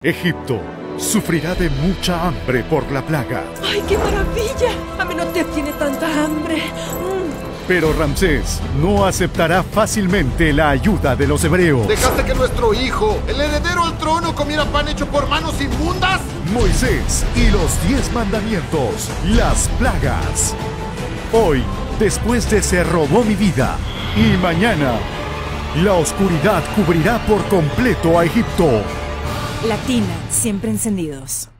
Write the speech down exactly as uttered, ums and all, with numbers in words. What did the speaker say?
Egipto sufrirá de mucha hambre por la plaga. ¡Ay, qué maravilla! Amenhotep tiene tanta hambre. Mm. Pero Ramsés no aceptará fácilmente la ayuda de los hebreos. ¿Dejaste que nuestro hijo, el heredero al trono, comiera pan hecho por manos inmundas? Moisés y los diez mandamientos, las plagas. Hoy, después de Se robó mi vida, y mañana, la oscuridad cubrirá por completo a Egipto. Latina, siempre encendidos.